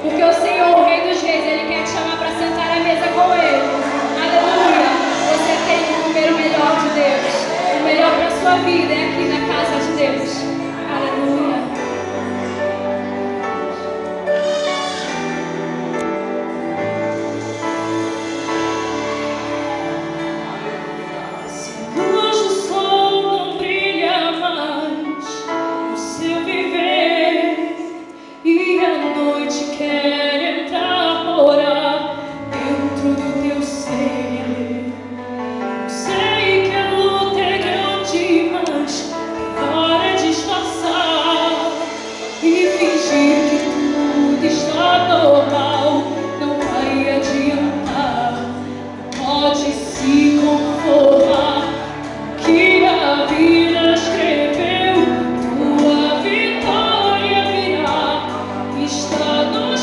Porque o Senhor, o Rei dos Reis, Ele quer te chamar para sentar à mesa com Ele. Aleluia! Você tem que comer o melhor de Deus. O melhor para a sua vida é aqui na casa de Deus. Aleluia! Está no